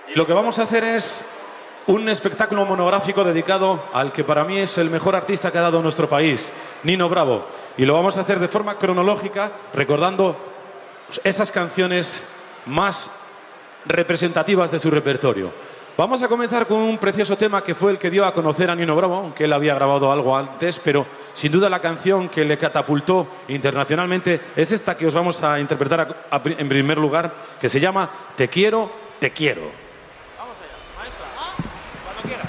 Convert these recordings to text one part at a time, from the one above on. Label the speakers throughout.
Speaker 1: Y lo que vamos a hacer es un espectáculo monográfico dedicado al que para mí es el mejor artista que ha dado nuestro país, Nino Bravo. Y lo vamos a hacer de forma cronológica, recordando esas canciones más representativas de su repertorio. Vamos a comenzar con un precioso tema que fue el que dio a conocer a Nino Bravo, aunque él había grabado algo antes, pero sin duda la canción que le catapultó internacionalmente es esta que os vamos a interpretar en primer lugar, que se llama Te quiero, te quiero. Vamos allá, maestra, cuando quiera.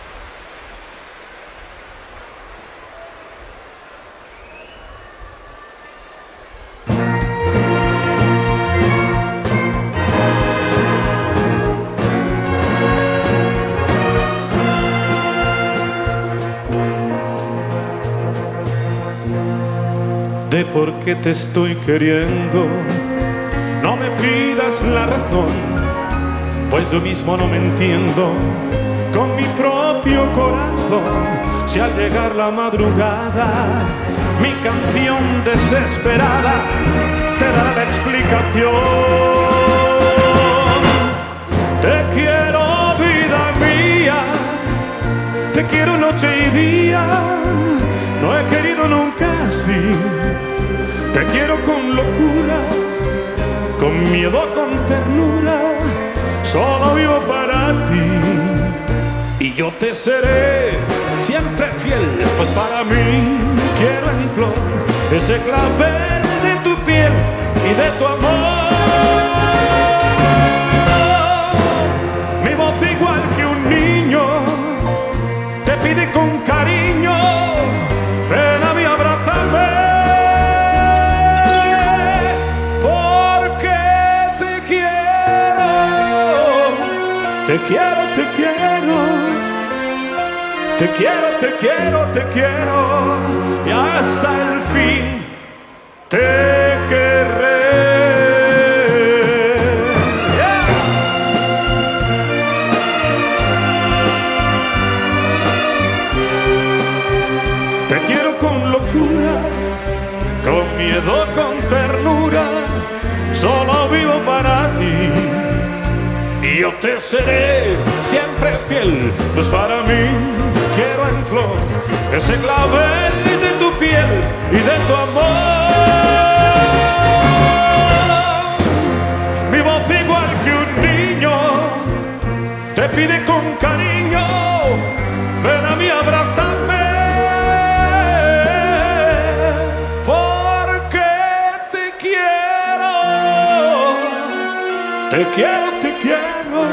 Speaker 2: De por qué te estoy queriendo, no me pidas la razón, pues yo mismo no me entiendo con mi propio corazón. Si al llegar la madrugada, mi canción desesperada te dará la explicación. Te quiero, vida mía, te quiero noche y día, no he querido nunca así. Te quiero con locura, con miedo, con ternura, solo vivo para ti. Y yo te seré siempre fiel, pues para mí quiero en flor ese clavel de tu piel y de tu amor. Mi voz igual que un niño te pide con cariño, ven a mí, abrázame. Te quiero, te quiero, te quiero, te quiero, te quiero, y hasta el fin te querré. Yeah. Te quiero con locura, con miedo, con ternura, solo vivo para ti. Y yo te seré siempre fiel, pues para mí quiero en flor ese clavel de tu piel y de tu amor. Mi voz igual que un niño te pide con cariño, ven a mí, abrázame, porque te quiero, te quiero, te quiero.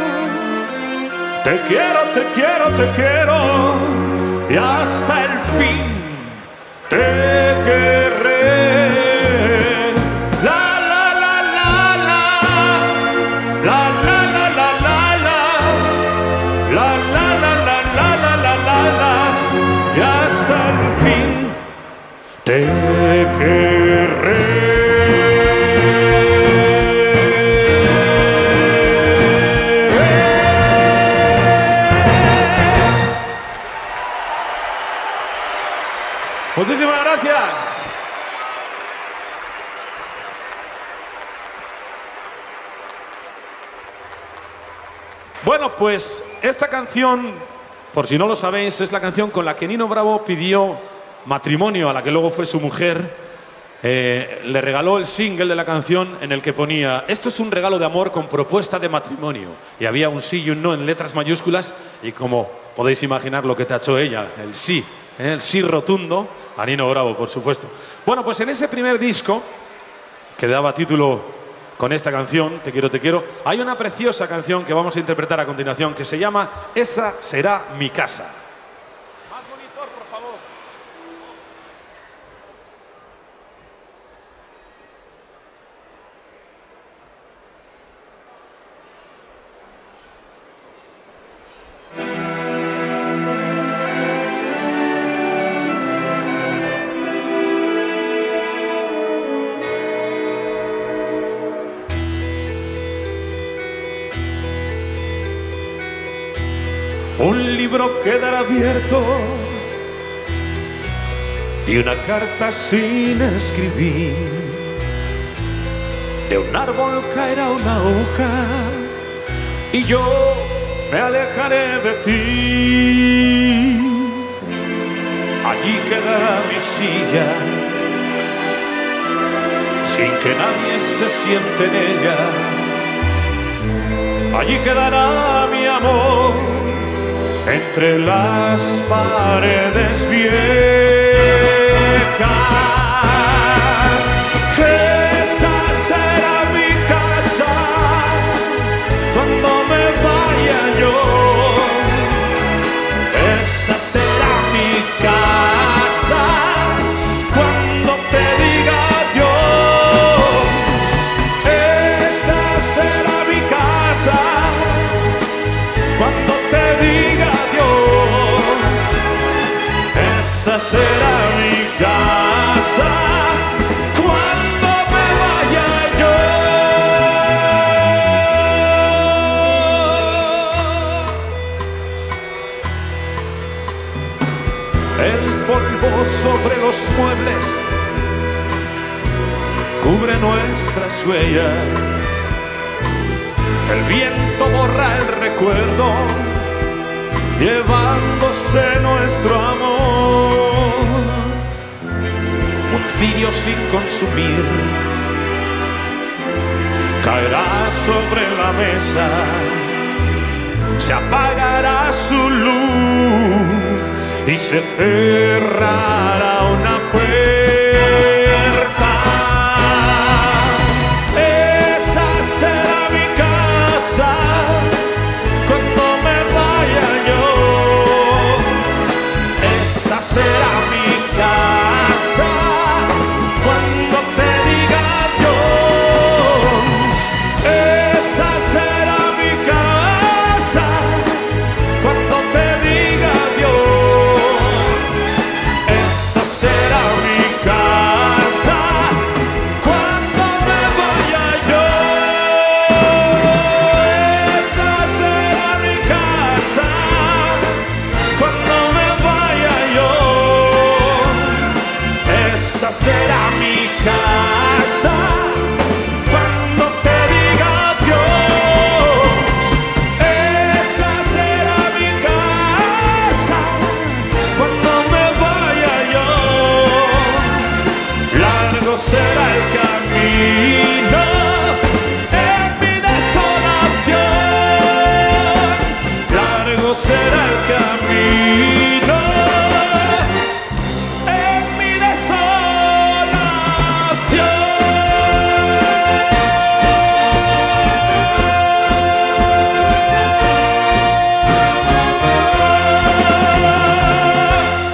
Speaker 2: Te quiero, te quiero, te quiero, y hasta el fin te querré. La la la la la, la la la la la, la la la la la la la la la, y hasta el fin te querré. Muchísimas gracias.
Speaker 1: Bueno, pues esta canción, por si no lo sabéis, es la canción con la que Nino Bravo pidió matrimonio a la que luego fue su mujer. Le regaló el single de la canción en el que ponía: esto es un regalo de amor con propuesta de matrimonio. Y había un sí y un no en letras mayúsculas, y como podéis imaginar lo que tachó ella, el sí rotundo a Nino Bravo, por supuesto. Bueno, pues en ese primer disco, que daba título con esta canción, Te quiero, te quiero, hay una preciosa canción que vamos a interpretar a continuación, que se llama Esa será mi casa. Más monitor, por favor.
Speaker 2: Un libro quedará abierto y una carta sin escribir. De un árbol caerá una hoja
Speaker 1: y yo me alejaré de ti. Allí quedará mi silla, sin que nadie se siente en ella. Allí quedará mi amor, entre las paredes viejas. Esa será mi casa cuando me vaya yo. Esa será mi casa cuando te diga adiós. Esa será mi casa cuando te diga adiós. Esa será mi casa cuando me vaya yo. El polvo sobre los muebles cubre nuestras huellas. El viento borra el recuerdo, llevándose nuestro amor. Un cirio sin consumir caerá sobre la mesa, se apagará su luz y se cerrará una puerta. Esa será mi casa cuando me vaya yo. Esa será mi casa cuando te diga adiós. Esa será mi casa cuando te diga adiós. Esa será mi casa cuando me vaya yo. Esa será mi casa cuando me vaya yo. Esa será mi casa cuando te diga adiós. Esa será mi casa cuando me vaya yo. Largo será el camino en mi desolación. Largo será el camino en mi desolación.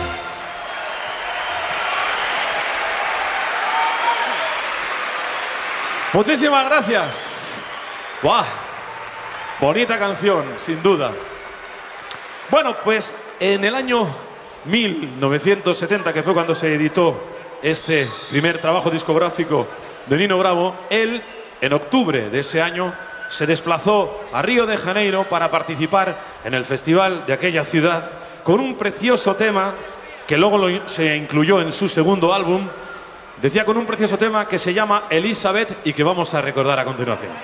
Speaker 1: Muchísimas gracias. ¡Buah! Bonita canción, sin duda. Bueno, pues en el año 1970, que fue cuando se editó este primer trabajo discográfico de Nino Bravo, él, en octubre de ese año, se desplazó a Río de Janeiro para participar en el festival de aquella ciudad con un precioso tema que luego se incluyó en su segundo álbum. Decía, con un precioso tema que se llama Elizabeth y que vamos a recordar a continuación.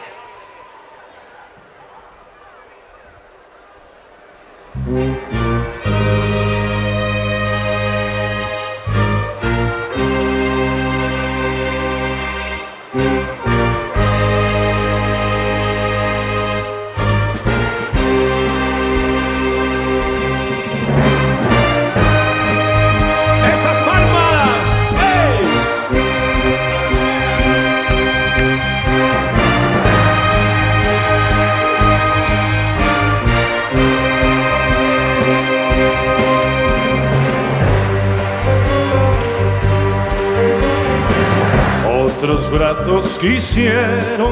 Speaker 1: ¡Esas palmas! ¡Ey! Otros brazos quisieron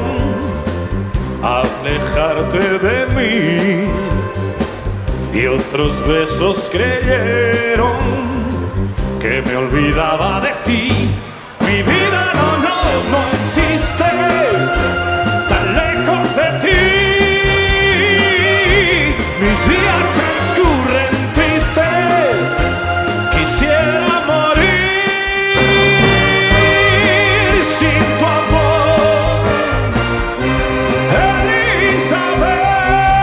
Speaker 1: alejarte de mí y otros besos creyeron que me olvidaba de ti. Mi vida no existe tan lejos de ti. Mis días transcurren tristes, quisiera morir sin tu amor, Elizabeth.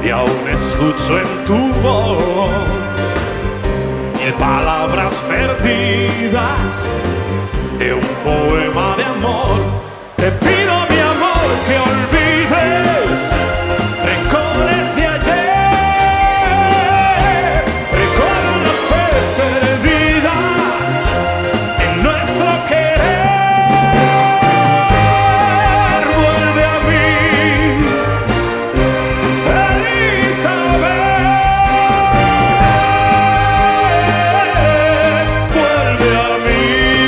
Speaker 2: y aún escucho en tu voz mil palabras perdidas de un poema de amor. Te pido, mi amor, que olvides rencores de ayer. Recuerda la fe perdida en nuestro querer. Vuelve a mí, Elizabeth. Vuelve a mí.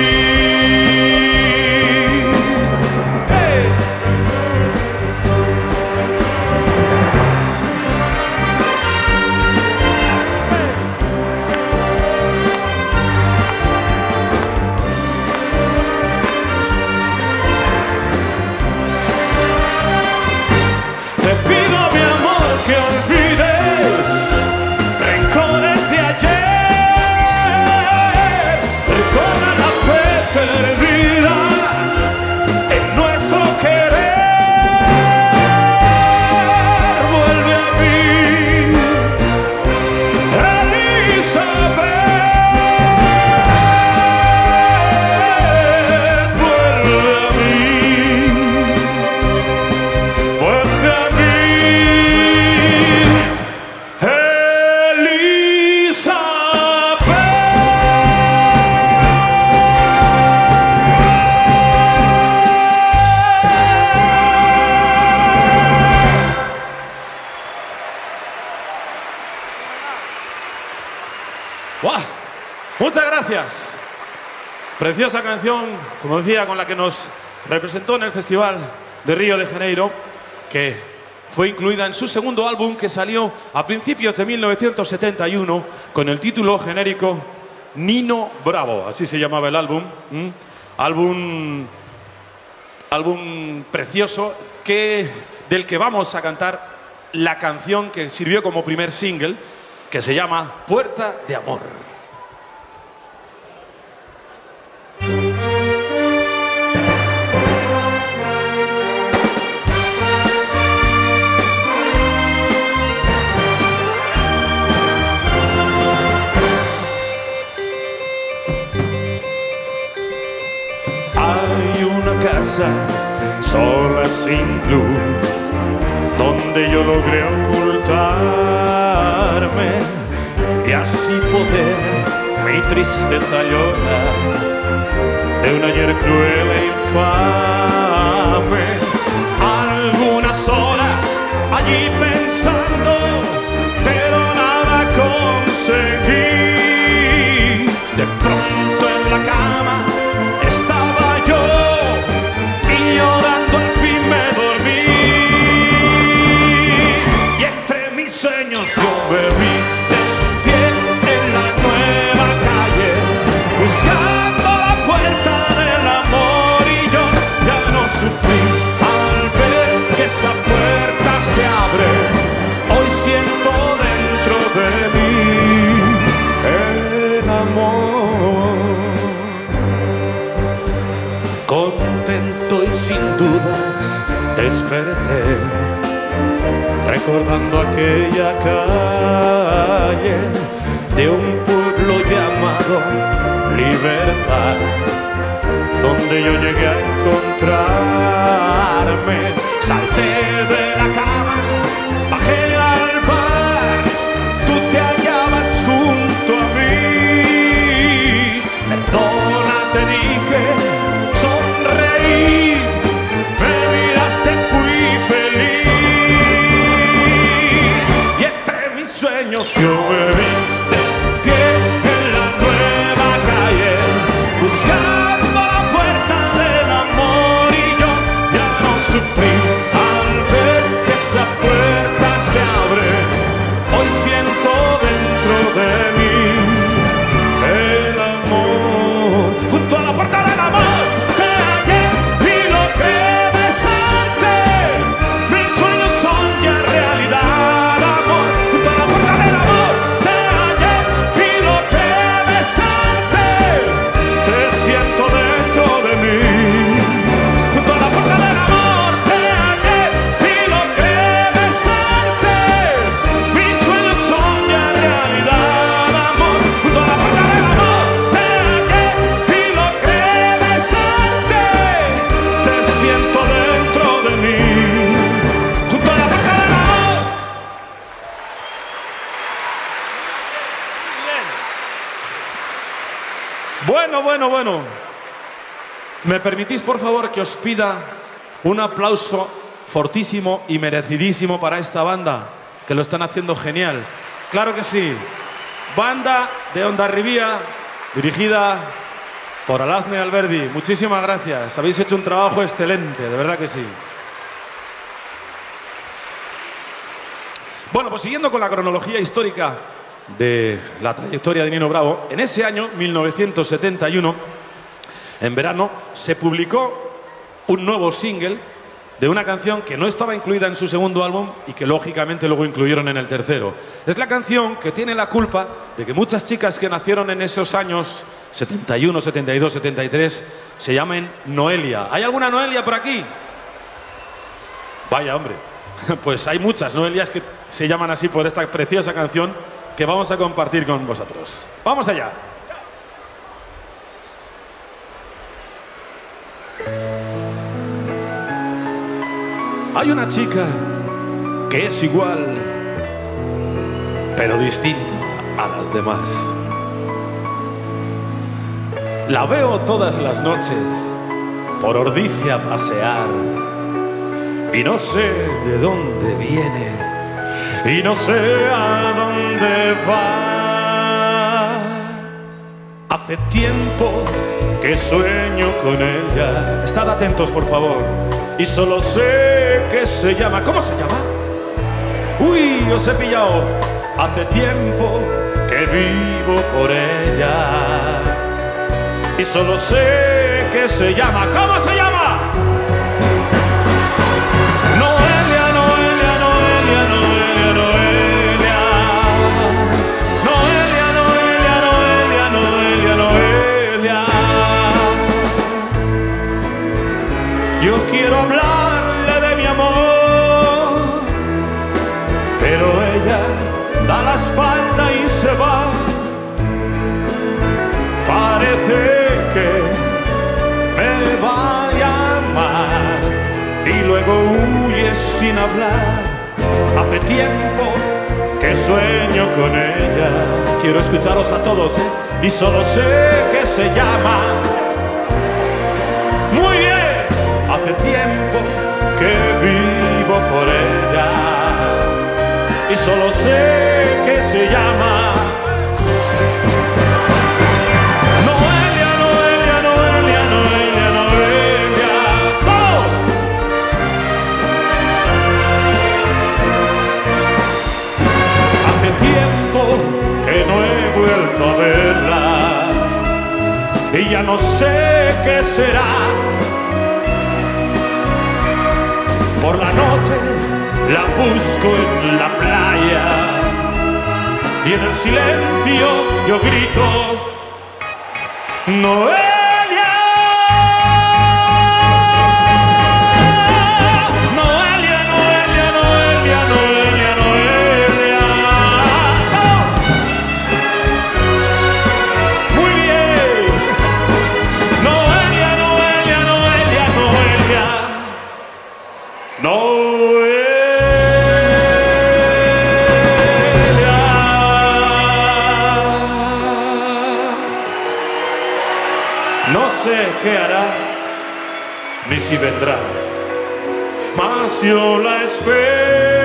Speaker 2: Hey. Te pido, mi amor, que olvides rencores de ayer. Recuerda la fe perdida en nuestro querer. Vuelve a mí, Elizabeth. Vuelve a mí. Vuelve a mí,
Speaker 1: ¡Guau! Muchas gracias. Preciosa canción, como decía, con la que nos representó en el Festival de Río de Janeiro, que fue incluida en su segundo álbum que salió a principios de 1971 con el título genérico Nino Bravo, así se llamaba el álbum. Álbum precioso del que vamos a cantar la canción que sirvió como primer single, que se llama Puerta de Amor.
Speaker 2: hay una casa sola sin luz donde yo logré ocultarme y así poder mi tristeza llorar de un ayer cruel e infame. Algunas horas allí pensando, pero nada conseguí. De pronto en la cama estaba yo y llorando al fin me dormí. Y entre mis sueños yo me vi de pie en la nueva calle, buscando la puerta del amor, y yo ya no sufrí al ver que esa puerta se abre. Hoy siento dentro de mí el amor. Contento y sin dudas desperté, recordando aquella calle de un pueblo llamado Libertad, donde yo llegué a encontrarme. Salté de la cama, bajé al bar, tú te hallabas junto a mí. Perdona, te dije, sonreí, me miraste, fui feliz. Y entre mis sueños yo me vi de pie en la nueva calle, buscando la puerta del amor, y yo ya no sufrí al ver que esa puerta se abre. Hoy siento dentro de mí el amor. Junto a la puerta del amor te hallé y logré besarte. Mis sueños son ya realidad, amor. Junto a la puerta del amor te
Speaker 1: Bueno. ¿Me permitís, por favor, que os pida un aplauso fortísimo y merecidísimo para esta banda, que lo están haciendo genial? Claro que sí. Banda de Hondarribía, dirigida por Alazne Alberdi. Muchísimas gracias. Habéis hecho un trabajo excelente, de verdad que sí. Bueno, pues siguiendo con la cronología histórica de la trayectoria de Nino Bravo, en ese año, 1971, en verano, se publicó un nuevo single de una canción que no estaba incluida en su segundo álbum y que lógicamente luego incluyeron en el tercero. Es la canción que tiene la culpa de que muchas chicas que nacieron en esos años 71, 72, 73 se llamen Noelia. ¿Hay alguna Noelia por aquí? Vaya, hombre. Pues hay muchas Noelias que se llaman así por esta preciosa canción que vamos a compartir con vosotros. ¡Vamos allá! Hay una chica que es igual, pero distinta a las demás. La veo todas las noches por Ordicia a pasear y no sé de dónde viene y no sé a dónde va. Hace tiempo que sueño con ella. Estad atentos, por favor. Y solo sé que se llama... ¿Cómo se llama? ¡Uy, os he pillado! Hace tiempo que vivo por ella. Y solo sé que se llama... ¿Cómo se llama? Noelia, Noelia, Noelia, Noelia, Noelia. Noelia, Noelia, Noelia, Noelia, Noelia. Yo quiero hablarle de mi amor, pero ella da la espalda y se va. Parece que me va a llamar y luego huye sin hablar. Hace tiempo que sueño con ella. Quiero escucharos a todos, ¿eh? Y solo sé que se llama... Muy bien. Hace tiempo que vivo por ella y solo sé que se llama Noelia, Noelia, Noelia, Noelia, Noelia. ¡Todos! Hace tiempo que no he vuelto a verla y ya no sé qué será. Por la noche la busco en la playa y en el silencio yo grito Noelia, Noelia, Noelia, Noelia, Noelia, Noelia. Muy bien. Noelia, Noelia, Noelia, Noelia. Noelia. No sé qué hará, ni si vendrá, mas yo la espero.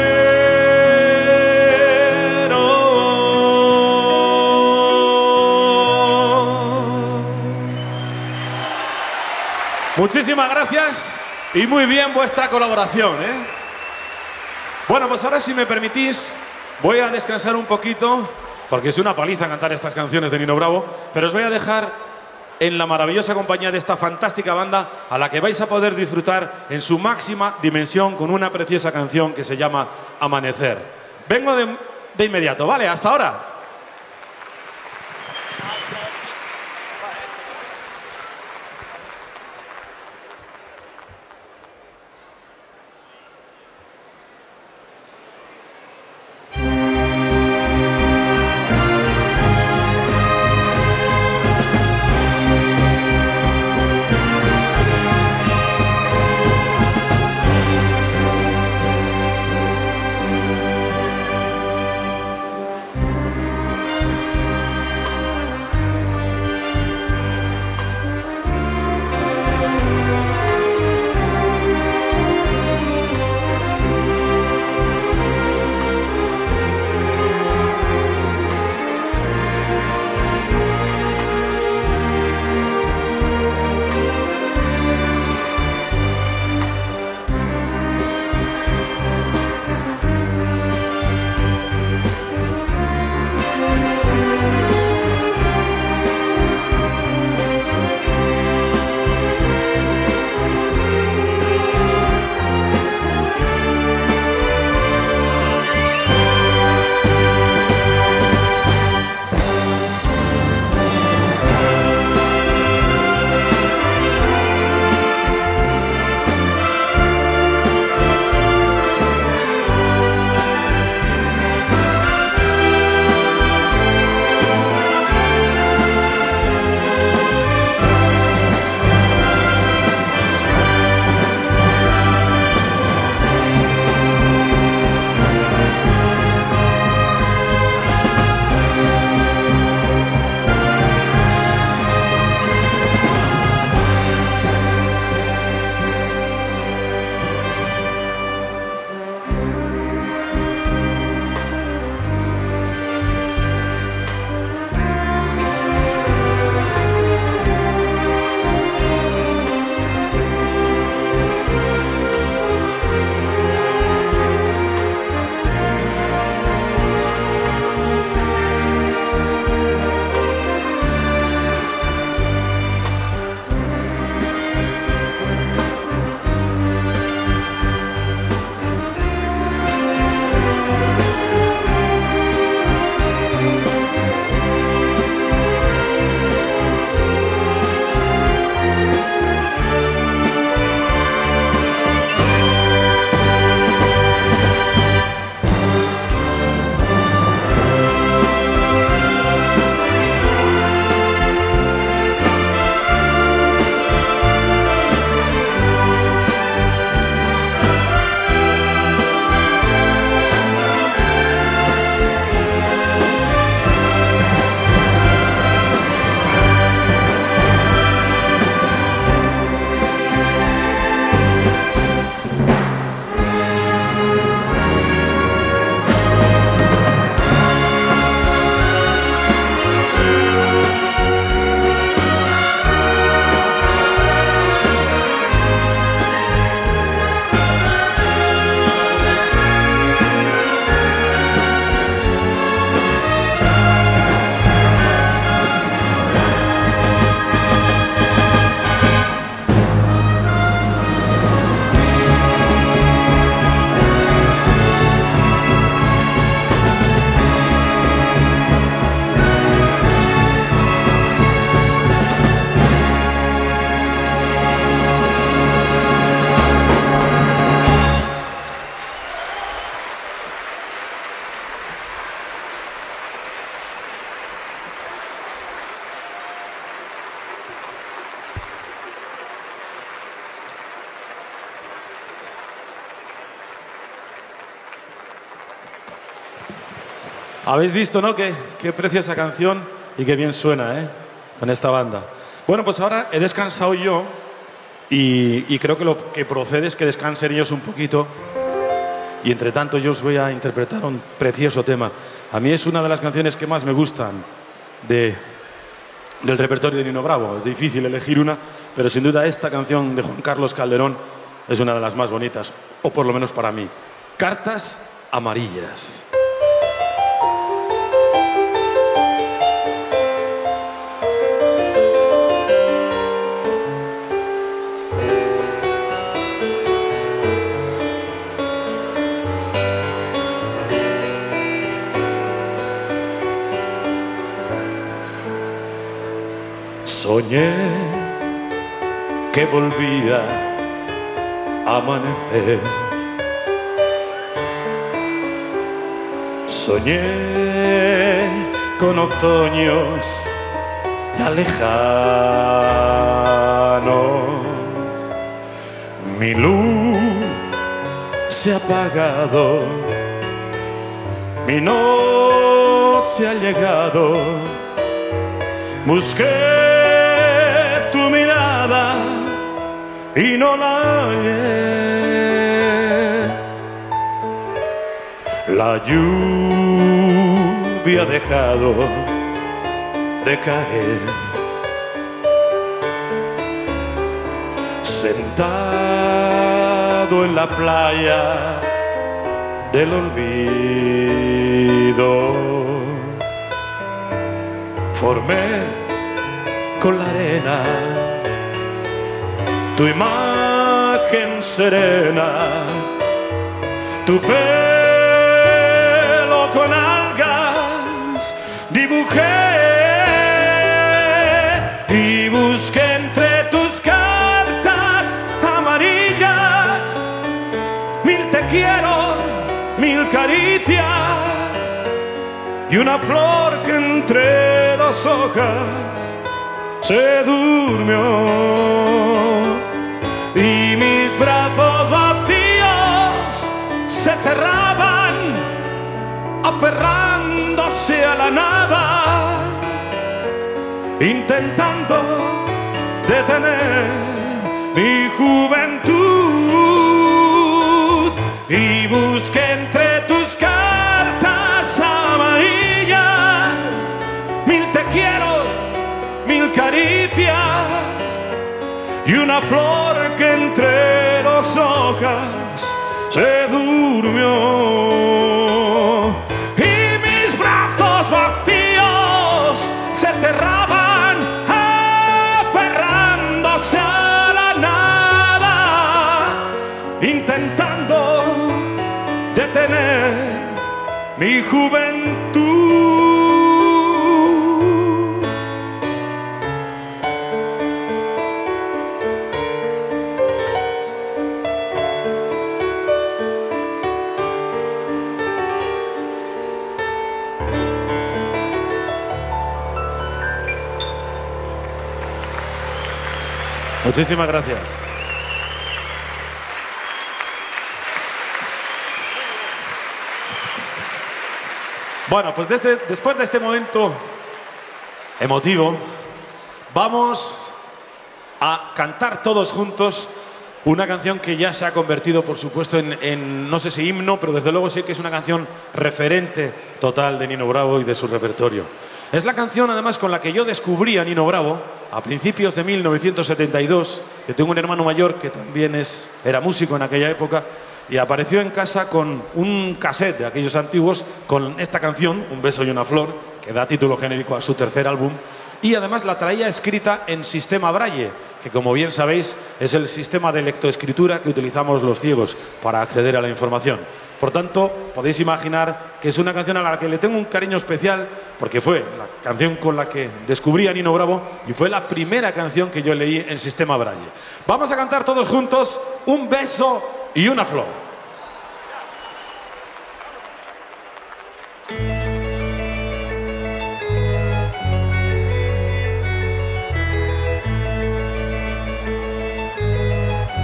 Speaker 1: Muchísimas gracias. Y muy bien vuestra colaboración, ¿eh? Bueno, pues ahora, si me permitís, voy a descansar un poquito, porque es una paliza cantar estas canciones de Nino Bravo, pero os voy a dejar en la maravillosa compañía de esta fantástica banda a la que vais a poder disfrutar en su máxima dimensión con una preciosa canción que se llama Amanecer. Vengo de inmediato, ¿vale? Hasta ahora. Habéis visto, ¿no? Qué preciosa canción y qué bien suena, ¿eh? Con esta banda. Bueno, pues ahora he descansado yo y creo que lo que procede es que descansen ellos un poquito. Y entre tanto yo os voy a interpretar un precioso tema. A mí es una de las canciones que más me gustan del repertorio de Nino Bravo. Es difícil elegir una, pero sin duda esta canción de Juan Carlos Calderón es una de las más bonitas, o por lo menos para mí. Cartas amarillas.
Speaker 2: Soñé que volvía a amanecer. Soñé con otoños ya lejanos. Mi luz se ha apagado, mi noche ha llegado. Busqué tu mirada y no la hallé. La lluvia ha dejado de caer. Sentado en la playa del olvido, formé con la arena tu imagen serena, tu pelo con algas dibujé y busqué entre tus cartas amarillas mil te quiero, mil caricias y una flor que entre dos hojas se durmió. Y mis brazos vacíos se cerraban, aferrándose a la nada, intentando detener mi juventud. Y busqué entre tus cartas amarillas mil te quiero, mil caricias y una flor que entre dos hojas se durmió. Y mis brazos vacíos se cerraban, aferrándose a la nada, intentando detener mi juventud.
Speaker 1: Muchísimas gracias. Bueno, pues después de este momento emotivo, vamos a cantar todos juntos una canción que ya se ha convertido, por supuesto, en no sé si himno, pero desde luego sí que es una canción referente total de Nino Bravo y de su repertorio. Es la canción, además, con la que yo descubrí a Nino Bravo a principios de 1972. Yo tengo un hermano mayor que también era músico en aquella época y apareció en casa con un cassette de aquellos antiguos con esta canción, Un beso y una flor, que da título genérico a su tercer álbum. Y además la traía escrita en sistema Braille, que como bien sabéis es el sistema de lectoescritura que utilizamos los ciegos para acceder a la información. Por tanto, podéis imaginar que es una canción a la que le tengo un cariño especial porque fue la canción con la que descubrí a Nino Bravo y fue la primera canción que yo leí en sistema Braille. Vamos a cantar todos juntos Un beso y una flor.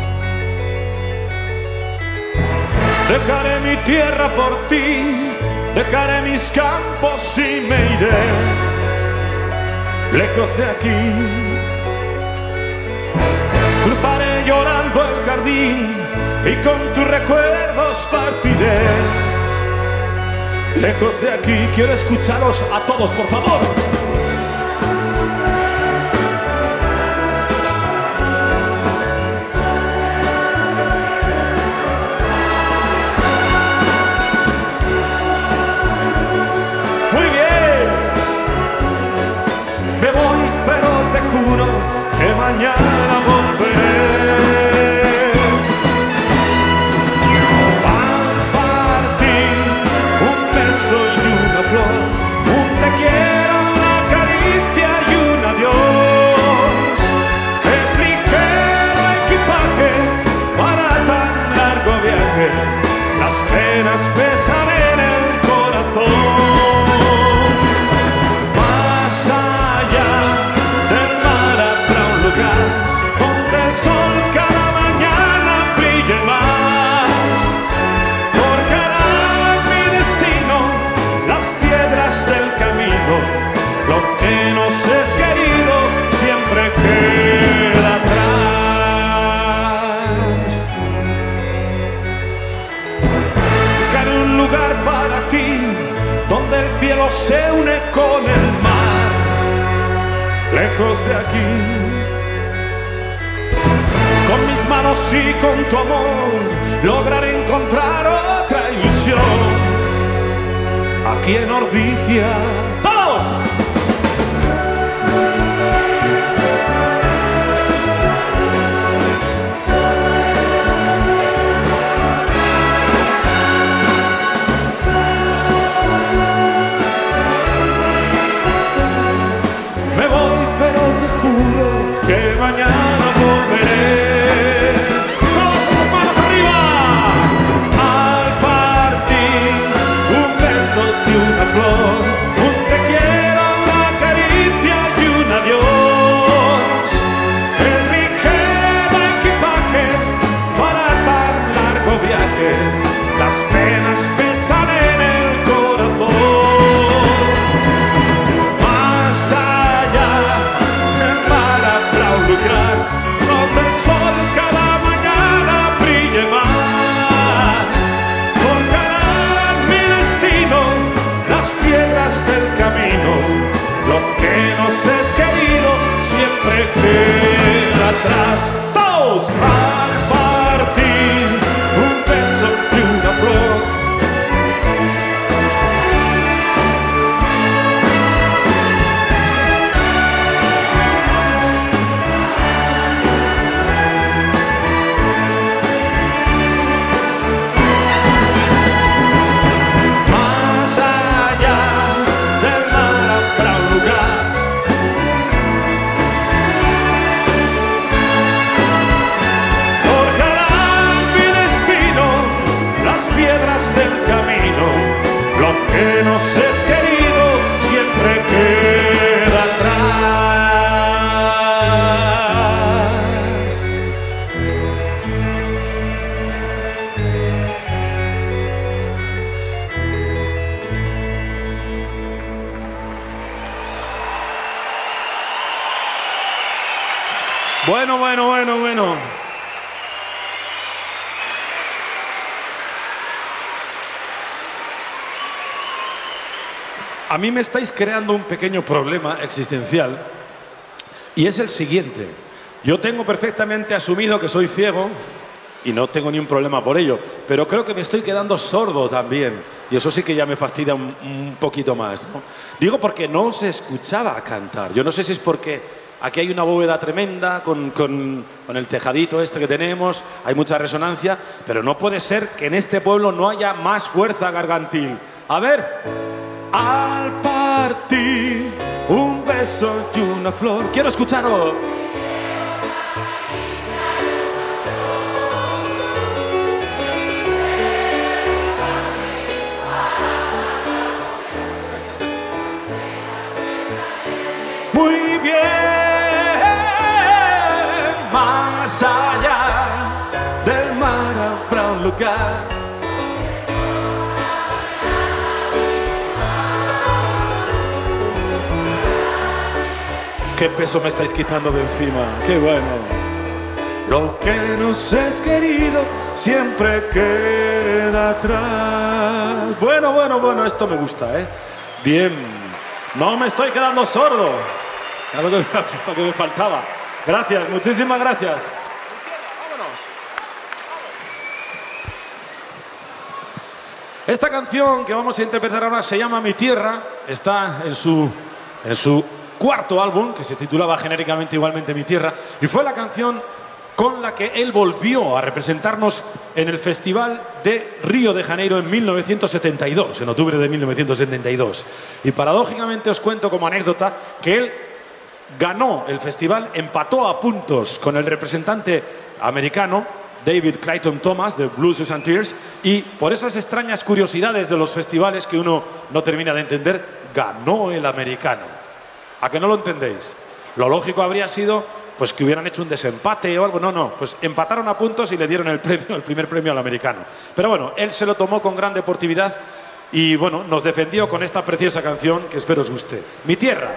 Speaker 2: Dejaré mi tierra por ti, dejaré mis campos y me iré lejos de aquí. Cruzaré llorando el jardín y con tus recuerdos partiré lejos de aquí. Quiero escucharos a todos, por favor. Muy bien. Me voy, pero te juro que mañana volveré. Un te quiero, una caricia y un adiós. Es ligero equipaje para tan largo viaje. Las penas pesan en el corazón. Más allá del mar habrá un lugar donde el sol cada mañana brille más. Porque hará mi destino las piedras del camino, lo que nos es querido siempre queda atrás. Buscaré un lugar para ti, donde el cielo se une con el mar, lejos de aquí. Con mis manos y con tu amor, lograré encontrar otra ilusión. Aquí en Ordicia, ¡todos! Me voy, pero te juro que mañana volveré. ¡Todas esas manos arriba! Al partir un beso y una flor, un te quiero, una caricia y un adiós. El ligero equipaje para tan largo viaje, las penas pesan en el corazón. Más allá del mar habrá un lugar donde el sol cada mañana brille más. Porque hará mi destino las piedras del camino, lo que nos es querido siempre queda atrás. Todos al partir un beso y una flor. Más allá del mar habrá un lugar forjará mi destino, las piedras del camino, lo que nos es querido siempre queda atrás. Bueno. A mí me estáis creando un pequeño problema existencial y es el siguiente. Yo tengo perfectamente asumido que soy ciego y no tengo ni un problema por ello, pero creo que me estoy quedando sordo también y eso sí que ya me fastidia un poquito más, ¿no? Digo porque no se escuchaba cantar. Yo no sé si es porque aquí hay una bóveda tremenda con el tejadito este que tenemos, hay mucha resonancia, pero no puede ser que en este pueblo no haya más fuerza gargantil. A ver. Al partir un beso y una flor. Quiero escucharlo. Muy bien, más allá del mar habrá un lugar
Speaker 1: Qué peso me estáis quitando de encima. Qué bueno.
Speaker 2: Lo que nos es querido siempre queda atrás.
Speaker 1: Bueno, esto me gusta, ¿eh? Bien. No me estoy quedando sordo. Era lo que me faltaba. Gracias, muchísimas gracias. Vámonos. Esta canción que vamos a interpretar ahora se llama Mi Tierra. Está en su cuarto álbum, que se titulaba genéricamente igualmente Mi Tierra. Y fue la canción con la que él volvió a representarnos en el Festival de Río de Janeiro en 1972, en octubre de 1972. Y paradójicamente os cuento como anécdota que él ganó el festival, empató a puntos con el representante americano David Clayton Thomas de Blues, Sugar and Tears, y por esas extrañas curiosidades de los festivales que uno no termina de entender, ganó el americano. ¿A que no lo entendéis? Lo lógico habría sido pues que hubieran hecho un desempate o algo. No, pues empataron a puntos y le dieron el primer premio al americano. Pero bueno, él se lo tomó con gran deportividad y bueno, nos defendió con esta preciosa canción que espero os guste. Mi Tierra.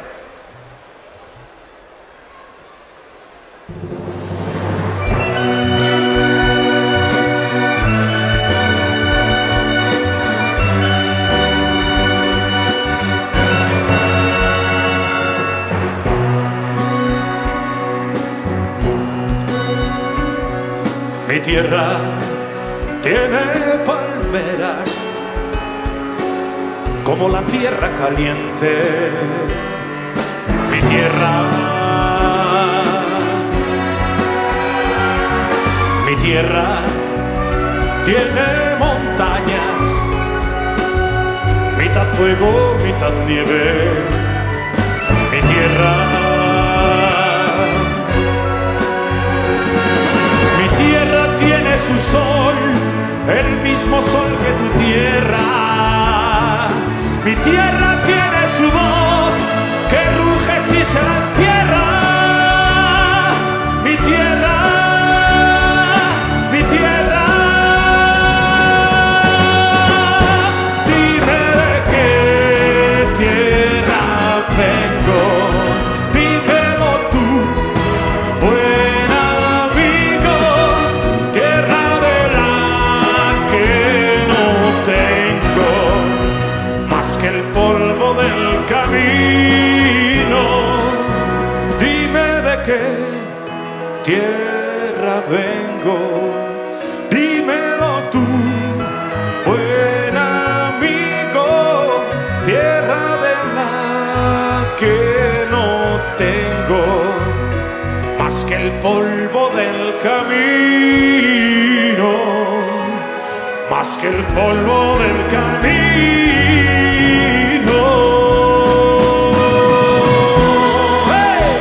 Speaker 2: Mi tierra tiene palmeras como la tierra caliente. Mi tierra tiene montañas, mitad fuego, mitad nieve. Mi tierra tiene su sol, el mismo sol que tu tierra. Mi tierra tiene su voz, que ruge si se la encierra. Mi tierra, mi tierra. Dime de qué tierra vengo, dímelo tú, buen amigo. Tierra de la que no tengo más que el polvo del camino. Dime de qué tierra vengo, dímelo tú, buen amigo. Tierra de la que no tengo más que el polvo del camino, más que el polvo del camino. ¡Hey!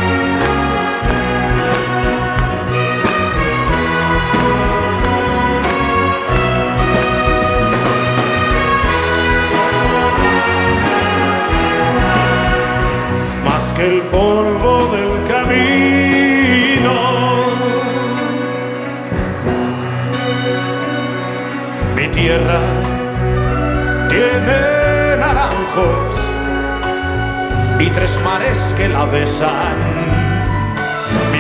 Speaker 2: Más que el polvo del camino. Mi tierra tiene naranjos y tres mares que la besan. Mi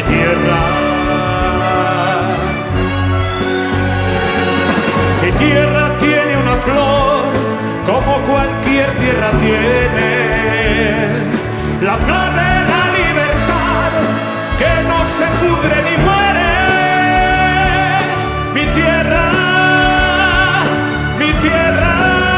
Speaker 2: tierra tiene una flor como cualquier tierra tiene, la flor de la libertad que no se pudre ni muere. Mi tierra, mi tierra.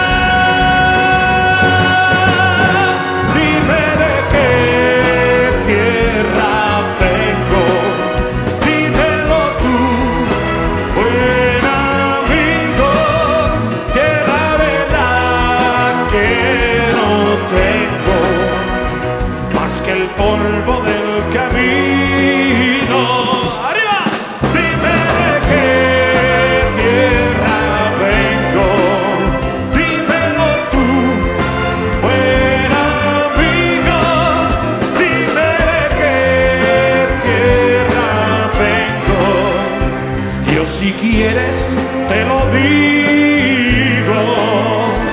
Speaker 2: Dime de qué tierra vengo, dímelo tú, buen amigo. Tierra de la que no tengo más que el polvo del camino. ¡Arriba! Dime de qué tierra vengo, dímelo tú, buen amigo. Dime de qué tierra vengo. Yo si quieres te lo digo,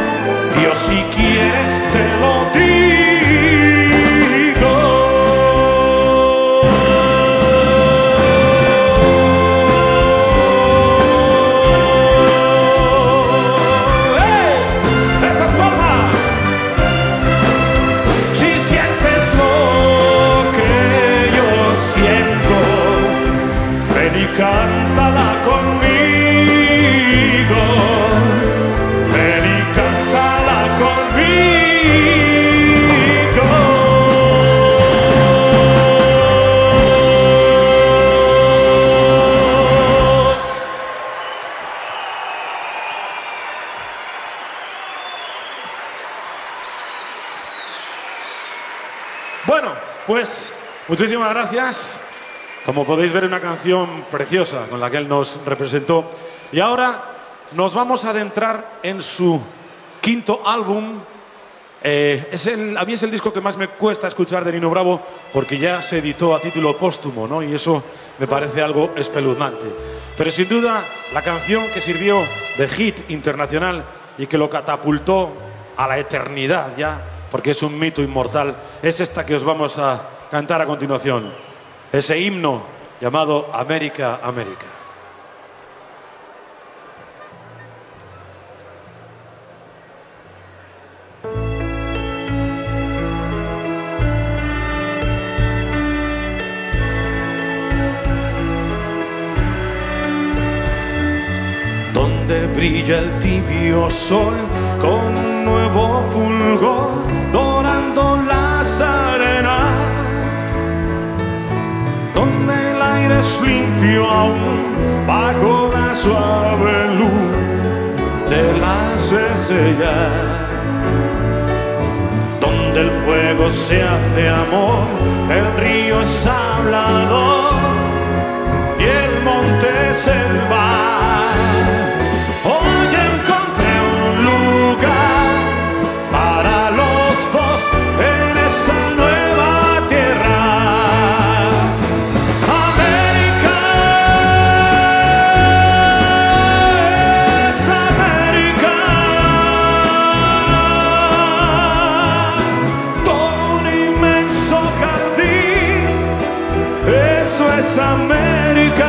Speaker 2: yo si quieres te lo digo.
Speaker 1: Bueno, pues muchísimas gracias. Como podéis ver, una canción preciosa con la que él nos representó. Y ahora nos vamos a adentrar en su quinto álbum. A mí es el disco que más me cuesta escuchar de Nino Bravo porque ya se editó a título póstumo, ¿no? Y eso me parece algo espeluznante. Pero sin duda, la canción que sirvió de hit internacional y que lo catapultó a la eternidad ya, porque es un mito inmortal, es esta que os vamos a cantar a continuación. Ese himno llamado América, América.
Speaker 2: Donde brilla el tibio sol con un nuevo fulgor, dorando las arenas, donde el aire es limpio aún bajo la suave luz de las estrellas, donde el fuego se hace amor, el río es hablador y el monte es el mar. Hoy encontré un lugar para los dos en esa nueva tierra. América es América, todo un inmenso jardín, eso es América.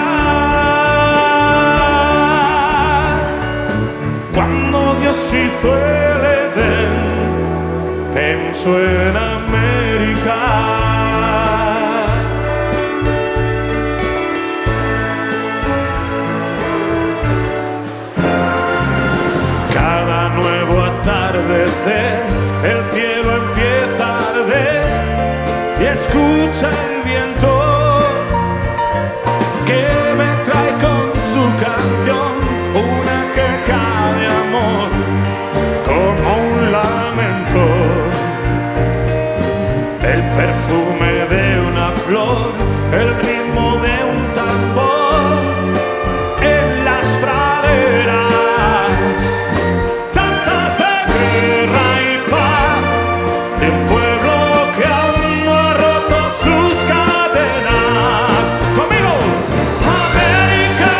Speaker 2: Cuando Dios hizo el Edén, pensó en América. Cada nuevo atardecer, el cielo empieza a arder y escucha el viento que me trae con su canción una queja de amor, como un lamento, el perfume de una flor, el ritmo de un tambor en las praderas, danzas de guerra y paz de un pueblo que aún no ha roto sus cadenas. ¡Conmigo! América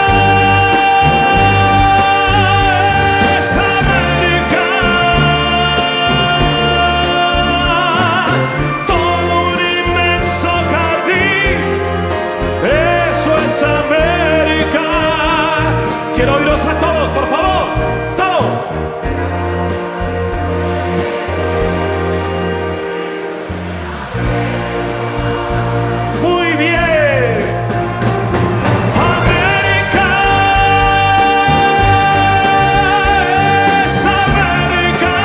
Speaker 2: es América, todo un inmenso jardín, eso es América. Quiero oíros a todos, por favor, todos. Muy bien. América es América,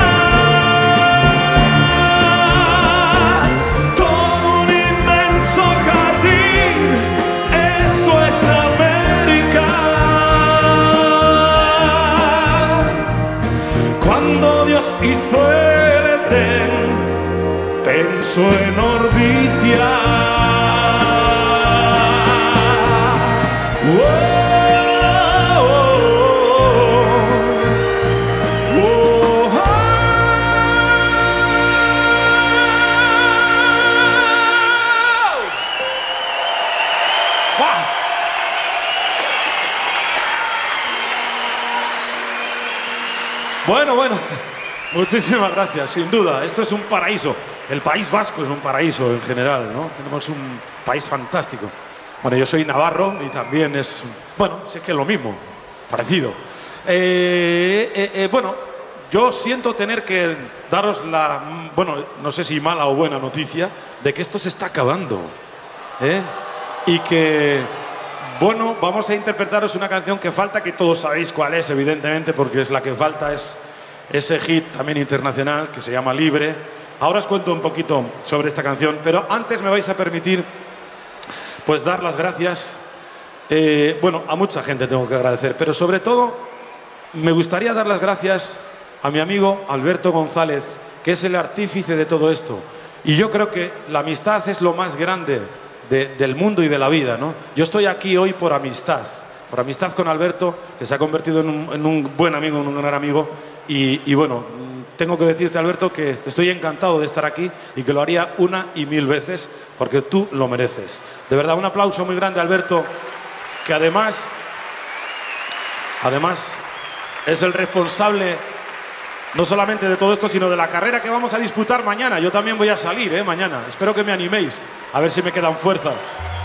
Speaker 2: todo un inmenso jardín, eso es América. Cuando Dios hizo el Edén, pensó en Ordicia.
Speaker 1: Bueno, muchísimas gracias, sin duda. Esto es un paraíso. El País Vasco es un paraíso en general, ¿no? Tenemos un país fantástico. Bueno, yo soy navarro y también es, bueno, sí que es lo mismo, parecido. Bueno, yo siento tener que daros la, bueno, no sé si mala o buena noticia, de que esto se está acabando, ¿eh? Y que, bueno, vamos a interpretaros una canción que falta, que todos sabéis cuál es, evidentemente, porque es la que falta, es ese hit también internacional que se llama Libre. Ahora os cuento un poquito sobre esta canción, pero antes me vais a permitir pues dar las gracias, bueno, a mucha gente tengo que agradecer, pero sobre todo me gustaría dar las gracias a mi amigo Alberto González, que es el artífice de todo esto. Y yo creo que la amistad es lo más grande del mundo y de la vida, ¿no? Yo estoy aquí hoy por amistad con Alberto, que se ha convertido en un buen amigo, en un gran amigo. Y bueno, tengo que decirte, Alberto, que estoy encantado de estar aquí y que lo haría una y mil veces, porque tú lo mereces. De verdad, un aplauso muy grande, Alberto, que además es el responsable no solamente de todo esto, sino de la carrera que vamos a disputar mañana. Yo también voy a salir, mañana. Espero que me animéis, a ver si me quedan fuerzas.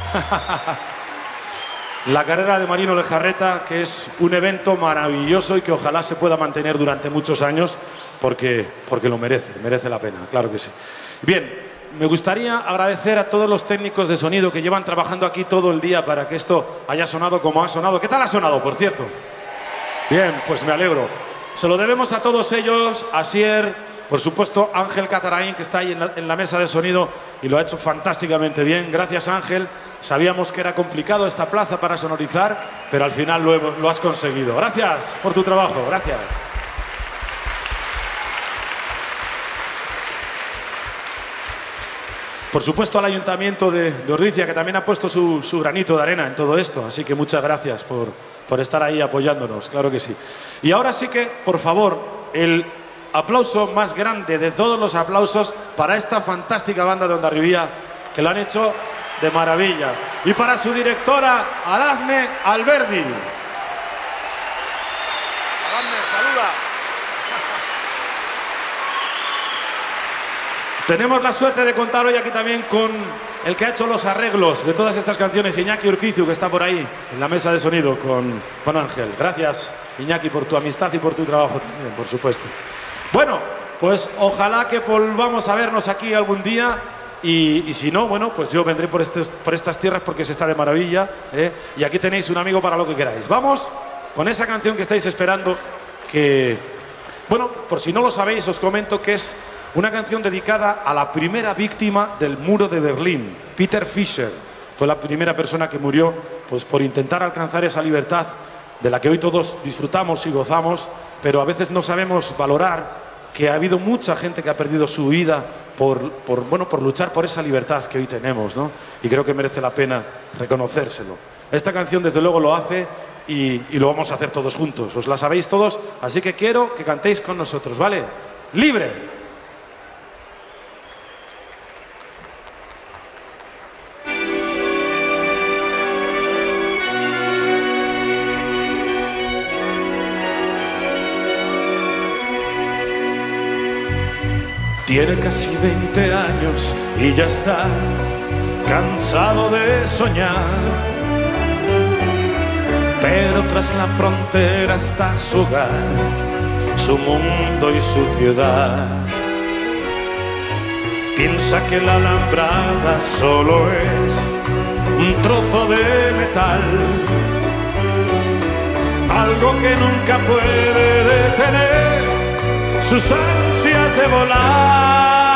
Speaker 1: La carrera de Marino Lejarreta, que es un evento maravilloso y que ojalá se pueda mantener durante muchos años, porque lo merece la pena, claro que sí. Bien, me gustaría agradecer a todos los técnicos de sonido que llevan trabajando aquí todo el día para que esto haya sonado como ha sonado. ¿Qué tal ha sonado, por cierto? Bien, pues me alegro. Se lo debemos a todos ellos, a Asier, por supuesto Ángel Catarain, que está ahí en la mesa de sonido y lo ha hecho fantásticamente bien. Gracias, Ángel. Sabíamos que era complicado esta plaza para sonorizar, pero al final lo has conseguido. Gracias por tu trabajo, gracias. Por supuesto al Ayuntamiento de Ordizia, que también ha puesto su granito de arena en todo esto, así que muchas gracias por estar ahí apoyándonos, claro que sí. Y ahora sí que, por favor, el aplauso más grande de todos los aplausos para esta fantástica banda de Hondarribía, que lo han hecho de maravilla. Y para su directora, Aracne Alberdi. Aracne, saluda. Tenemos la suerte de contar hoy aquí también con el que ha hecho los arreglos de todas estas canciones, Iñaki Urquizu, que está por ahí en la mesa de sonido con Ángel. Gracias, Iñaki, por tu amistad y por tu trabajo también, por supuesto. Bueno, pues ojalá que volvamos a vernos aquí algún día. Y si no, bueno, pues yo vendré por estas tierras porque se está de maravilla, ¿eh? Y aquí tenéis un amigo para lo que queráis. Vamos con esa canción que estáis esperando, que, bueno, por si no lo sabéis, os comento que es una canción dedicada a la primera víctima del muro de Berlín, Peter Fischer. Fue la primera persona que murió pues, por intentar alcanzar esa libertad de la que hoy todos disfrutamos y gozamos, pero a veces no sabemos valorar que ha habido mucha gente que ha perdido su vida por luchar por esa libertad que hoy tenemos, ¿no? Y creo que merece la pena reconocérselo. Esta canción desde luego lo hace y lo vamos a hacer todos juntos. Os la sabéis todos, así que quiero que cantéis con nosotros, ¿vale? ¡Libre!
Speaker 2: Tiene casi 20 años y ya está cansado de soñar, pero tras la frontera está su hogar, su mundo y su ciudad. Piensa que la alambrada solo es un trozo de metal, algo que nunca puede detener sus ansias de volar.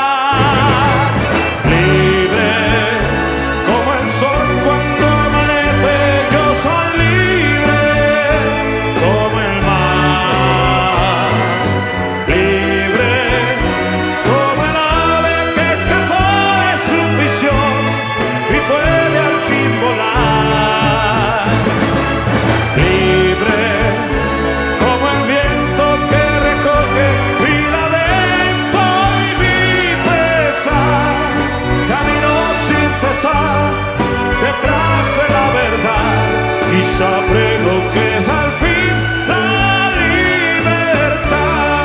Speaker 2: Libre como el sol cuando amanece, yo soy libre como el mar. Libre como el ave que escapó de su prisión y puede al fin volar. Libre como el viento que recoge mi lamento y mi pesar. Camino sin cesar detrás de la verdad y sabré lo que es al fin la libertad.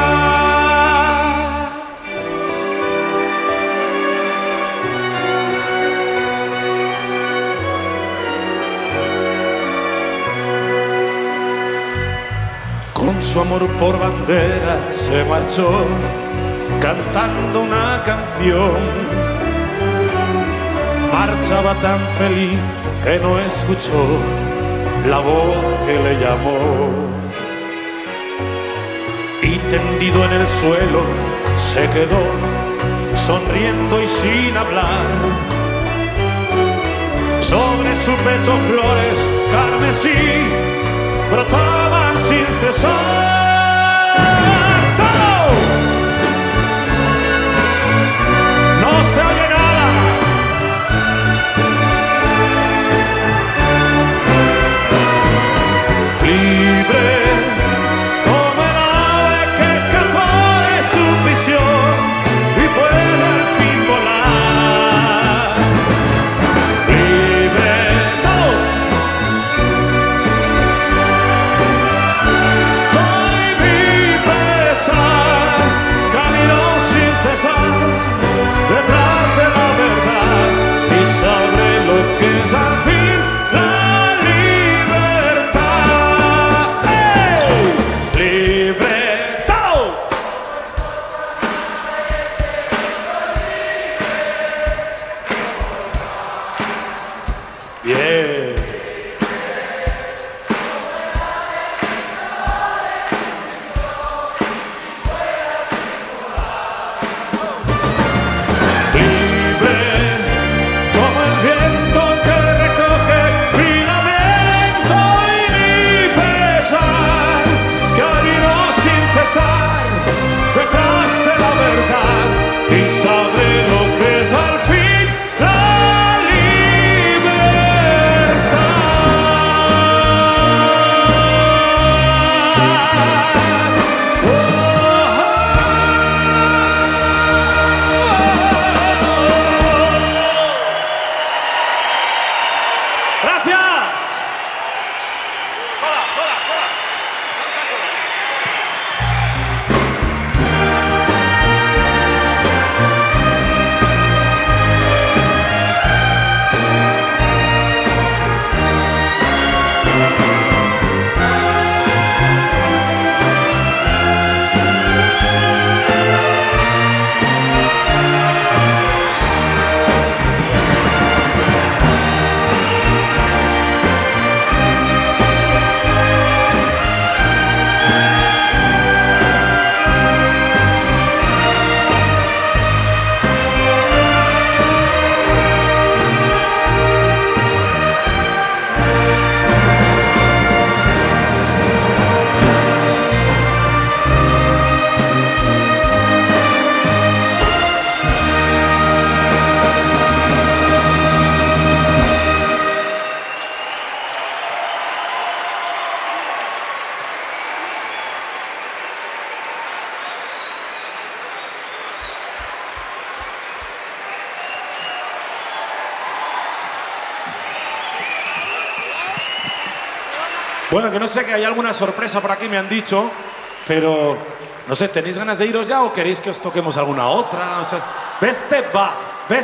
Speaker 2: Con su amor por bandera se marchó cantando una canción. Marchaba tan feliz que no escuchó la voz que le llamó. Y tendido en el suelo se quedó sonriendo y sin hablar. Sobre su pecho flores carmesí brotaban sin cesar. ¡Todos! No se y sabré lo que es al fin la
Speaker 1: Bueno, que no sé, que hay alguna sorpresa por aquí, me han dicho, pero no sé, ¿tenéis ganas de iros ya o queréis que os toquemos alguna otra? O sea, beste bat.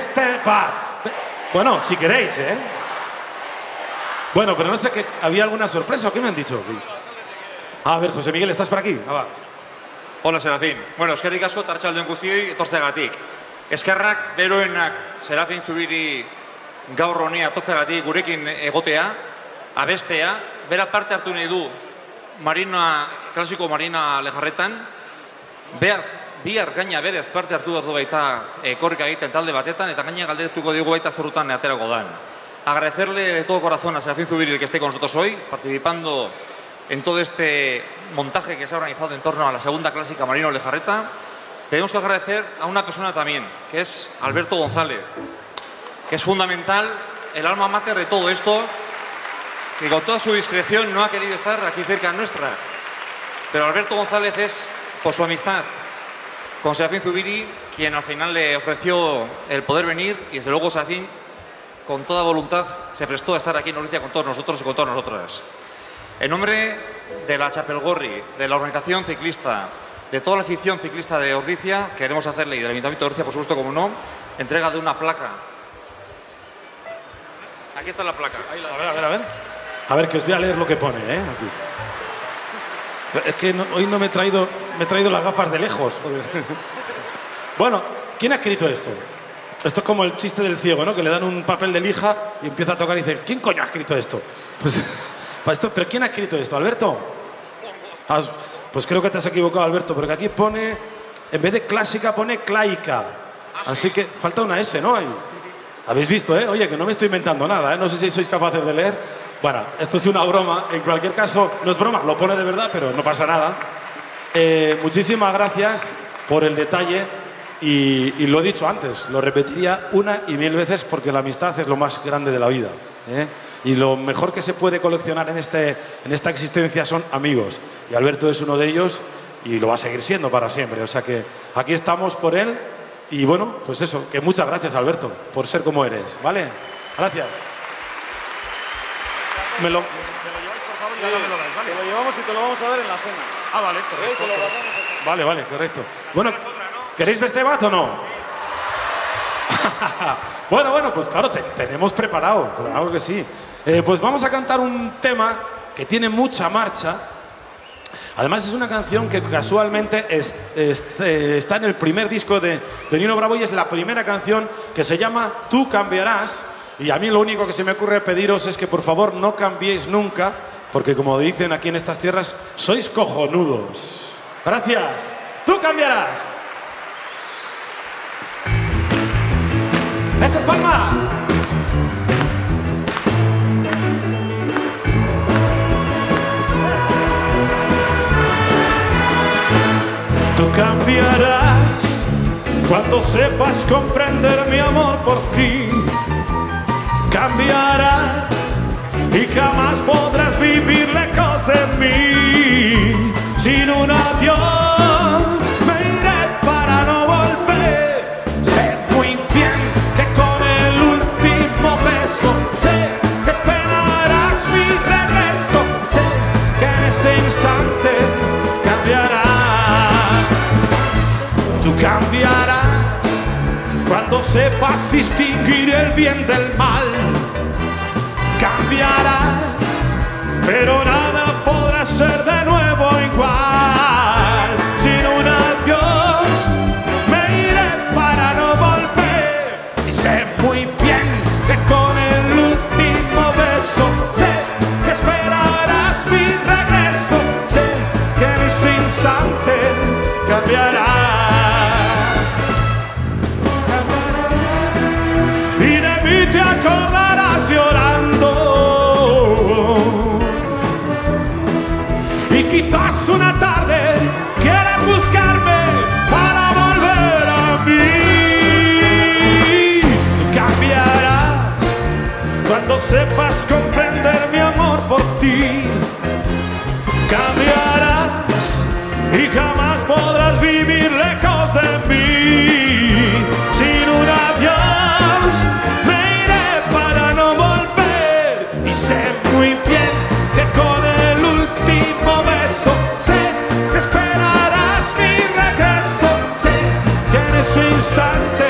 Speaker 1: Bueno, si queréis, ¿eh? Bueno, pero no sé, que había alguna sorpresa o qué me han dicho. A ver, José Miguel, ¿estás por aquí? Ah, va.
Speaker 3: Hola, Serafín. Bueno, eskerrik asko tartxaldeon guztioi etortzeagatik. Eskerrak beroenak Serafin Zubiri gaur honea etortzeagatik gurekin egotea, abestea, bera parte hartu nahi du klasiko Marina Lejarretan, bihar gaina berez parte hartu behar du baita korrika egiten talde batetan, eta gaina galdetuko digu baita zerrutan aterako dan. Agradecerle de todo corazón a Serafin Zubiri el que esté con nosotros hoy, participando en todo este montaje que se ha organizado en torno a la segunda clásica Marina Lejarreta. Tenemos que agradecer a una persona también, que es Alberto González, que es fundamental, el alma mater de todo esto, que con toda su discreción no ha querido estar aquí cerca nuestra. Pero Alberto González es, por su amistad con Serafin Zubiri, quien al final le ofreció el poder venir, y desde luego Serafin, con toda voluntad, se prestó a estar aquí en Ordizia con todos nosotros y con todas nosotras. En nombre de la Txapelgorri, de la organización ciclista, de toda la afición ciclista de Ordizia, queremos hacerle, y del Ayuntamiento de Ordizia, por supuesto, como no, entrega de una placa. Aquí está la placa.
Speaker 1: A ver. A ver, que os voy a leer lo que pone, ¿eh? Aquí. Es que hoy no me he traído las gafas de lejos. Joder. Bueno, ¿quién ha escrito esto? Esto es como el chiste del ciego, ¿no? Que le dan un papel de lija y empieza a tocar y dice, ¿quién coño ha escrito esto? Pues, ¿pero quién ha escrito esto? ¿Alberto? Ah, pues creo que te has equivocado, Alberto, porque aquí pone, en vez de clásica, pone claica. Así que falta una S, ¿no? Habéis visto, ¿eh? Oye, que no me estoy inventando nada, ¿eh? No sé si sois capaces de leer. Bueno, esto es una broma. En cualquier caso, no es broma, lo pone de verdad, pero no pasa nada. Muchísimas gracias por el detalle y lo he dicho antes, lo repetiría una y mil veces porque la amistad es lo más grande de la vida, ¿eh? Y lo mejor que se puede coleccionar en esta existencia son amigos. Y Alberto es uno de ellos y lo va a seguir siendo para siempre. O sea que aquí estamos por él y bueno, pues eso, que muchas gracias, Alberto, por ser como eres, ¿vale? Gracias. Me lo lleváis, por favor, y ahora me lo dais, ¿vale?
Speaker 4: Te lo llevamos y te lo vamos a dar en la cena.
Speaker 1: Ah, vale, correcto. Vale, correcto. Bueno, ¿queréis Bestebat o no? Bueno, pues claro, tenemos preparado, claro que sí. Pues vamos a cantar un tema que tiene mucha marcha. Además es una canción que casualmente está en el primer disco de Nino Bravo y es la primera canción que se llama Tú cambiarás. Y a mí lo único que se me ocurre pediros es que por favor no cambiéis nunca, porque como dicen aquí en estas tierras, sois cojonudos. Gracias. Tú cambiarás. ¡Esa es Palma! Tú cambiarás
Speaker 2: Cuando sepas comprender mi amor por ti, cambiarás y jamás podrás vivir lejos de mí. Sin un adiós me iré para no volver. Sé muy bien que con el último beso, sé que esperarás mi regreso. Sé que en ese instante cambiarás. Tú cambiarás cuando sepas distinguir el bien del mal. Cambiarás, pero nada podrá ser de nuevo igual. Sin un adiós me iré para no volver. Y sé muy bien que con el último beso, sé que esperarás mi regreso. Sé que en ese instante cambiarás. Y de mí te acordarás llorando. Y quizás una tarde quieras buscarme para volver a mí. Cambiarás cuando sepas comprender mi amor por ti. Cambiarás y jamás podrás vivir lejos de mí. Sin un adiós me iré para no volver. Y sé muy bien que con el último beso, sé que esperarás mi regreso. Sé que en ese instante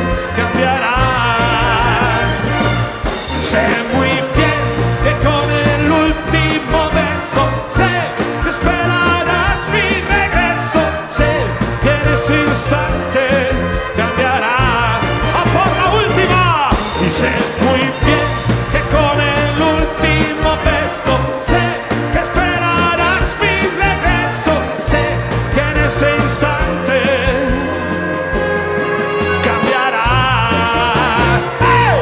Speaker 2: cambiarás. Sé muy bien que con el último beso, sé que esperarás mi regreso. Sé que en ese instante cambiarás. ¡A por la última! Y sé muy bien que con el último beso, sé que esperarás mi regreso. Sé que en ese instante cambiarás. ¡Oh!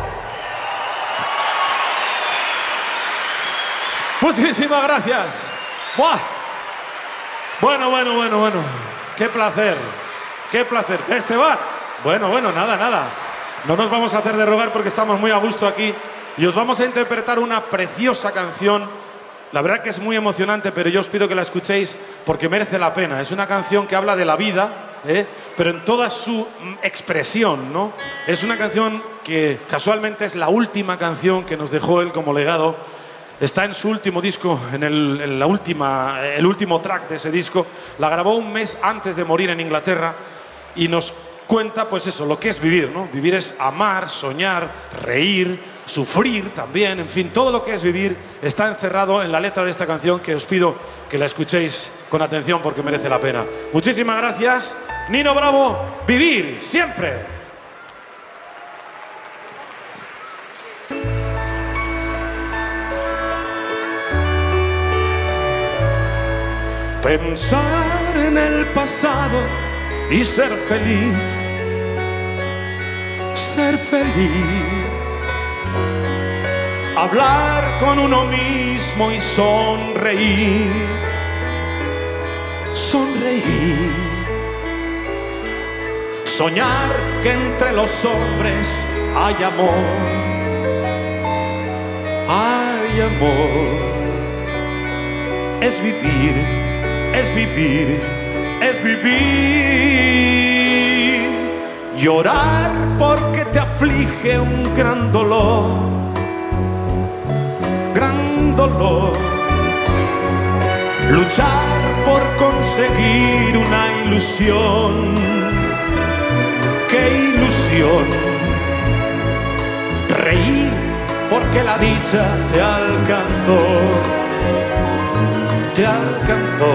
Speaker 1: Muchísimas gracias. ¡Buah! Bueno. Qué placer. Qué placer. Esteban. Bueno, nada. No nos vamos a hacer de rogar porque estamos muy a gusto aquí. Y os vamos a interpretar una preciosa canción. La verdad que es muy emocionante, pero yo os pido que la escuchéis porque merece la pena. Es una canción que habla de la vida, pero en toda su expresión, ¿no? Es una canción que casualmente es la última canción que nos dejó él como legado. Está en su último disco, el último track de ese disco. La grabó un mes antes de morir en Inglaterra y nos cuenta, pues eso, lo que es vivir, ¿no? Vivir es amar, soñar, reír, sufrir también, en fin, todo lo que es vivir está encerrado en la letra de esta canción que os pido que la escuchéis con atención porque merece la pena. Muchísimas gracias. Nino Bravo, vivir siempre.
Speaker 2: Pensar en el pasado y ser feliz. Ser feliz. Hablar con uno mismo y sonreír. Sonreír. Soñar que entre los hombres hay amor. Hay amor. Es vivir. Es vivir, es vivir. Llorar porque te aflige un gran dolor. Gran dolor. Luchar por conseguir una ilusión. ¡Qué ilusión! Reír porque la dicha te alcanzó. Te alcanzó.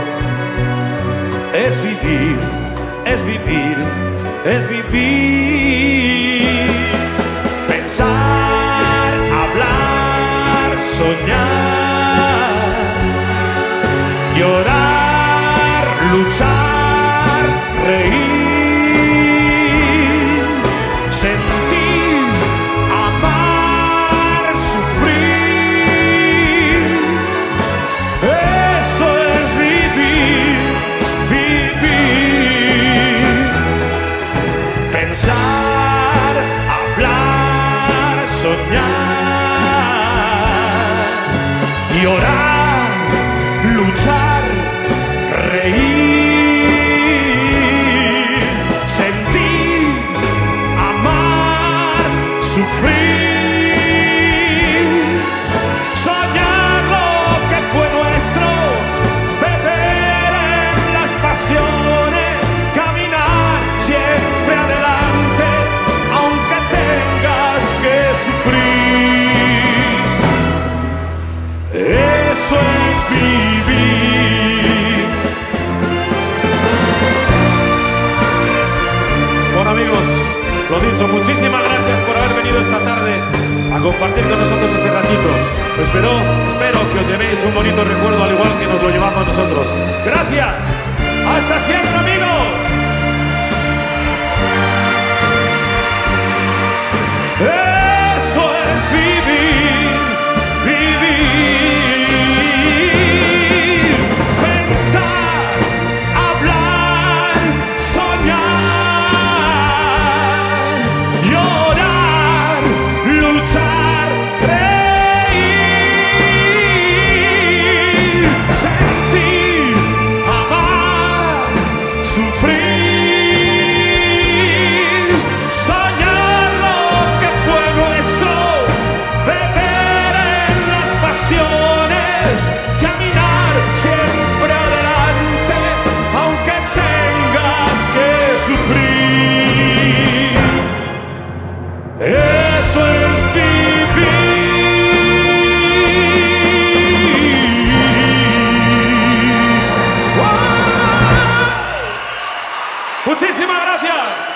Speaker 2: Es vivir, es vivir, es vivir. Pensar, hablar, soñar, llorar, luchar, reír, sentir, amar, sufrir. Eso es vivir, vivir.
Speaker 1: Lo dicho, muchísimas gracias por haber venido esta tarde a compartir con nosotros este ratito. Espero que os llevéis un bonito recuerdo al igual que nos lo llevamos nosotros. Gracias. Hasta siempre, amigos.
Speaker 2: Eso es vivir, vivir, pensar, hablar, soñar, llorar, luchar, reír, sentir, amar, sufrir, soñar lo que fue nuestro, beber en las pasiones, caminar siempre adelante, aunque tengas que sufrir. Eso es vivir.
Speaker 1: Muchísimas gracias.